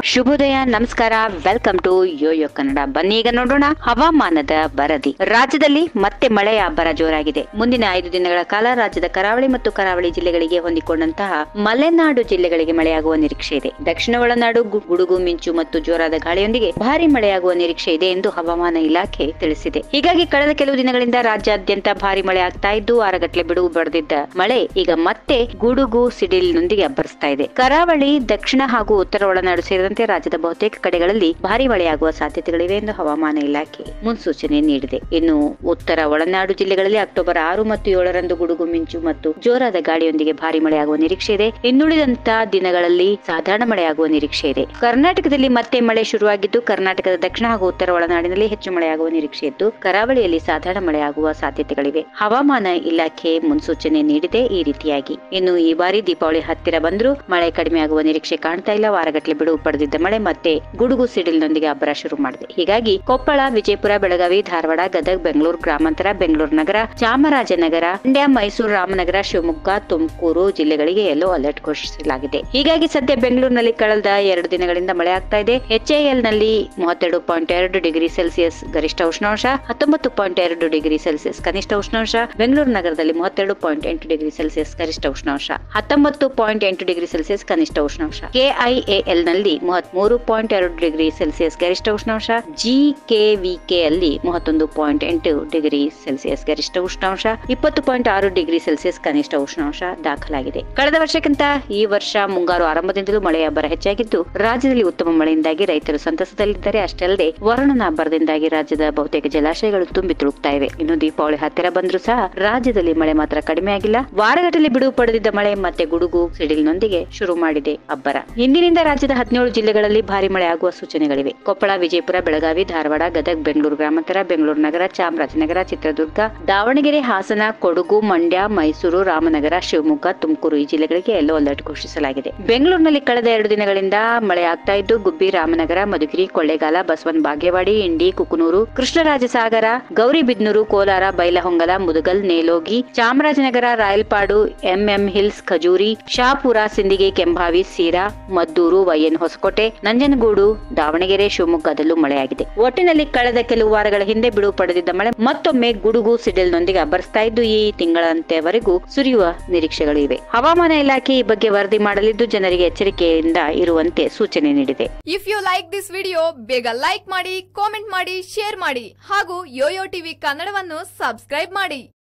ಶುಭೋದಯ, ನಮಸ್ಕಾರ, welcome to Yoyo Kannada. ಬನ್ನಿ ಈಗ ನೋಡೋಣ ಹವಾಮಾನದ ವರದಿ. ರಾಜ್ಯದಲ್ಲಿ ಮತ್ತೆ ಮಳೆಯ ಅಬ್ಬರ ಜೋರಾಗಿದೆ. ಮುಂದಿನ 5 ದಿನಗಳ ಕಾಲ ರಾಜ್ಯದ ಕರಾವಳಿ ಮತ್ತು ಕರಾವಳಿ ಜಿಲ್ಲೆಗಳಿಗೆ ಹೊಂದಿಕೊಂಡಂತಹ ಮಲೆನಾಡು ಜಿಲ್ಲೆಗಳಿಗೆ ಮಳೆಯಾಗುವ ನಿರೀಕ್ಷೆ ಇದೆ. ದಕ್ಷಿಣ ಒಳನಾಡು ಗುಡುಗು ಮಿಂಚು ಮತ್ತು ಜೋರಾದ ಗಾಳಿಯೊಂದಿಗೆ ಭಾರಿ ಮಳೆಯಾಗುವ ನಿರೀಕ್ಷೆ ಇದೆ ಎಂದು ಹವಾಮಾನ ಇಲಾಖೆ ತಿಳಿಸಿದೆ. ಹೀಗಾಗಿ ಕಳೆದ ಕೆಲವು ದಿನಗಳಿಂದ ರಾಜ್ಯಾದ್ಯಂತ ಭಾರಿ ಮಳೆ ಆಗ್ತಾ ಇದ್ದು, ವಾರಗಟ್ಟಲೆ ಬಿಡುವು ಪಡೆದಿದ್ದ ಮಳೆ ಈಗ ಮತ್ತೆ ಗುಡುಗು ಸಿಡಿಲಿನೊಂದಿಗೆ ಅಬ್ಬರಿಸ್ತಾ ಇದೆ. ಕರಾವಳಿ, ದಕ್ಷಿಣ ಹಾಗೂ ಉತ್ತರ ಒಳನಾಡು ಸೇರಿದಂತೆ ರಾಜ್ಯದ ಬಹುತೇಕ ಕಡೆಗಳಲ್ಲಿ ಭಾರಿ ಮಳೆಯಾಗುವ ಸಾಧ್ಯತೆಗಳಿವೆ ಎಂದು ಹವಾಮಾನ ಇಲಾಖೆ ಮುನ್ಸೂಚನೆ ನೀಡಿದೆ. ಇನ್ನು ಉತ್ತರ ಒಳನಾಡು ಜಿಲ್ಲೆಗಳಲ್ಲಿ ಅಕ್ಟೋಬರ್ 6 ಮತ್ತು 7ರಂದು ಗುಡುಗು ಮಿಂಚು ಮತ್ತು ಜೋರಾದ ಗಾಳಿಯೊಂದಿಗೆ ಭಾರಿ ಮಳೆಯಾಗುವ ನಿರೀಕ್ಷೆ ಇದೆ. ಇನ್ನುಳಿದಂತ ದಿನಗಳಲ್ಲಿ ಸಾಧಾರಣ ಮಳೆಯಾಗುವ ನಿರೀಕ್ಷೆ ಇದೆ. ಕರ್ನಾಟಕದಲ್ಲಿ ಮತ್ತೆ ಮಳೆ ಶುರುವಾಗಿದ್ದು, ಕರ್ನಾಟಕದ ದಕ್ಷಿಣ ಹಾಗೂ ಉತ್ತರ ಒಳನಾಡಿನಲ್ಲಿ ಹೆಚ್ಚು ಮಳೆಯಾಗುವ ನಿರೀಕ್ಷೆ ಇದ್ದು, ಕರಾವಳಿಯಲ್ಲಿ ಸಾಧಾರಣ ಮಳೆಯಾಗುವ ಸಾಧ್ಯತೆಗಳಿವೆ. ಹವಾಮಾನ ಇಲಾಖೆ ಮುನ್ಸೂಚನೆ ನೀಡಿದೆ ಈ ರೀತಿಯಾಗಿ. ಇನ್ನು ಈ ಬಾರಿ ದೀಪಾವಳಿ ಹತ್ತಿರ ಬಂದರೂ ಮಳೆ ಕಡಿಮೆಯಾಗುವ ನಿರೀಕ್ಷೆ ಕಾಣ್ತಾ ಇಲ್ಲ. ವಾರಗಟ್ಟಲೆ ಬಿಡುವು ಪಡೆದಿದ್ದ ಮಳೆ ಮತ್ತೆ ಗುಡುಗು ಸಿಡಿಲಿನೊಂದಿಗೆ ಅಬ್ಬರ ಶುರು ಮಾಡಿದೆ. ಹೀಗಾಗಿ ಕೊಪ್ಪಳ, ವಿಜಯಪುರ, ಬೆಳಗಾವಿ, ಧಾರವಾಡ, ಗದಗ, ಬೆಂಗಳೂರು ಗ್ರಾಮಾಂತರ, ಬೆಂಗಳೂರು ನಗರ, ಚಾಮರಾಜನಗರ, ಮಂಡ್ಯ, ಮೈಸೂರು, ರಾಮನಗರ, ಶಿವಮೊಗ್ಗ, ತುಮಕೂರು ಜಿಲ್ಲೆಗಳಿಗೆ ಯೆಲ್ಲೋ ಅಲರ್ಟ್ ಘೋಷಿಸಲಾಗಿದೆ. ಹೀಗಾಗಿ ಸದ್ಯ ಬೆಂಗಳೂರಿನಲ್ಲಿ ಕಳೆದ 2 ದಿನಗಳಿಂದ ಮಳೆ ಆಗ್ತಾ ಇದೆ. HAL ನಲ್ಲಿ 32.2 ಡಿಗ್ರಿ ಸೆಲ್ಸಿಯಸ್ ಗರಿಷ್ಠ ಉಷ್ಣಾಂಶ, 19.2 ಡಿಗ್ರಿ ಸೆಲ್ಸಿಯಸ್ ಕನಿಷ್ಠ ಉಷ್ಣಾಂಶ. ಬೆಂಗಳೂರು ನಗರದಲ್ಲಿ 32.8 ಡಿಗ್ರಿ ಸೆಲ್ಸಿಯಸ್ ಗರಿಷ್ಠ ಉಷ್ಣಾಂಶ, 19.8 ಡಿಗ್ರಿ ಸೆಲ್ಸಿಯಸ್ ಕನಿಷ್ಠ ಉಷ್ಣಾಂಶ. KIAL ನಲ್ಲಿ 33.2 ಡಿಗ್ರಿ ಸೆಲ್ಸಿಯಸ್ ಗರಿಷ್ಠ ಉಷ್ಣಾಂಶ. GKVK ಅಲ್ಲಿ 31.8 ಡಿಗ್ರಿ ಸೆಲ್ಸಿಯಸ್ ಗರಿಷ್ಠ ಉಷ್ಣಾಂಶ, 20.6 ಡಿಗ್ರಿ ಸೆಲ್ಸಿಯಸ್ ಕನಿಷ್ಠ ಉಷ್ಣಾಂಶ ದಾಖಲಾಗಿದೆ. ಕಳೆದ ವರ್ಷಕ್ಕಿಂತ ಈ ವರ್ಷ ಮುಂಗಾರು ಆರಂಭದಿಂದಲೂ ಮಳೆಯ ಅಬ್ಬರ ಹೆಚ್ಚಾಗಿದ್ದು, ರಾಜ್ಯದಲ್ಲಿ ಉತ್ತಮ ಮಳೆಯಿಂದಾಗಿ ರೈತರು ಸಂತಸದಲ್ಲಿದ್ದಾರೆ. ಅಷ್ಟೇ ಅಲ್ಲದೆ ವರುಣನ ಅಬ್ಬರದಿಂದಾಗಿ ರಾಜ್ಯದ ಬಹುತೇಕ ಜಲಾಶಯಗಳು ತುಂಬಿ ತುಳುಕ್ತಾ ಇವೆ. ಇನ್ನು ದೀಪಾವಳಿ ಹತ್ತಿರ ಬಂದರೂ ಸಹ ರಾಜ್ಯದಲ್ಲಿ ಮಳೆ ಮಾತ್ರ ಕಡಿಮೆಯಾಗಿಲ್ಲ. ವಾರಗಟ್ಟಲೆ ಬಿಡುವು ಪಡೆದಿದ್ದ ಮಳೆ ಮತ್ತೆ ಗುಡುಗು ಸಿಡಿಲಿನೊಂದಿಗೆ ಶುರು ಮಾಡಿದೆ ಅಬ್ಬರ. ಇಂದಿನಿಂದ ರಾಜ್ಯದ 17 ಜಿಲ್ಲೆಗಳಲ್ಲಿ ಭಾರಿ ಮಳೆ ಆಗುವ ಸೂಚನೆಗಳಿವೆ. ಕೊಪ್ಪಳ, ವಿಜಯಪುರ, ಬೆಳಗಾವಿ, ಧಾರವಾಡ, ಗದಗ, ಬೆಂಗಳೂರು ಗ್ರಾಮಾಂತರ, ಬೆಂಗಳೂರು ನಗರ, ಚಾಮರಾಜನಗರ, ಚಿತ್ರದುರ್ಗ, ದಾವಣಗೆರೆ, ಹಾಸನ, ಕೊಡಗು, ಮಂಡ್ಯ, ಮೈಸೂರು, ರಾಮನಗರ, ಶಿವಮೊಗ್ಗ, ತುಮಕೂರು ಈ ಜಿಲ್ಲೆಗಳಿಗೆ ಯೆಲ್ಲೋ ಅಲರ್ಟ್ ಘೋಷಿಸಲಾಗಿದೆ. ಬೆಂಗಳೂರಿನಲ್ಲಿ ಕಳೆದ 2 ದಿನಗಳಿಂದ ಮಳೆ ಆಗ್ತಾ ಇದ್ದು, ಗುಬ್ಬಿ, ರಾಮನಗರ, ಮಧುಗಿರಿ, ಕೊಳ್ಳೇಗಾಲ, ಬಸವನ ಬಾಗೇವಾಡಿ, ಇಂಡಿ, ಕುಕನೂರು, ಕೃಷ್ಣರಾಜಸಾಗರ, ಗೌರಿಬಿದನೂರು, ಕೋಲಾರ, ಬೈಲಹೊಂಗಲ, ಮುದಗಲ್, ನೇಲೋಗಿ, ಚಾಮರಾಜನಗರ, ರಾಯಲ್ಪಾಡು, MM ಹಿಲ್ಸ್, ಖಜೂರಿ, ಶಹಾಪುರ, ಸಿಂದಗಿ, ಕೆಂಭಾವಿ, ಸೀರಾ, ಮದ್ದೂರು, YN ಹೊಸಕೋಟೆ, ನಂಜನಗೂಡು, ದಾವಣಗೆರೆ, ಶಿವಮೊಗ್ಗದಲ್ಲೂ ಮಳೆಯಾಗಿದೆ. ಒಟ್ಟಿನಲ್ಲಿ ಕಳೆದ ಕೆಲವು ವಾರಗಳ ಹಿಂದೆ ಬಿಡುವು ಪಡೆದಿದ್ದ ಮಳೆ ಮತ್ತೊಮ್ಮೆ ಗುಡುಗು ಸಿಡಿಲಿನೊಂದಿಗೆ ಅಬ್ಬರಿಸ್ತಾ ಇದ್ದು, ಈ ತಿಂಗಳಂತ್ಯವರೆಗೂ ಸುರಿಯುವ ನಿರೀಕ್ಷೆಗಳಿವೆ. ಹವಾಮಾನ ಇಲಾಖೆ ಈ ಬಗ್ಗೆ ವರದಿ ಮಾಡಲಿದ್ದು, ಜನರಿಗೆ ಎಚ್ಚರಿಕೆಯಿಂದ ಇರುವಂತೆ ಸೂಚನೆ ನೀಡಿದೆ. If you like this video, ಬೇಗ ಲೈಕ್ ಮಾಡಿ, ಕಾಮೆಂಟ್ ಮಾಡಿ, ಶೇರ್ ಮಾಡಿ ಹಾಗೂ ಯೋಯೋ ಟಿವಿ ಕನ್ನಡವನ್ನು ಸಬ್ಸ್ಕ್ರೈಬ್ ಮಾಡಿ.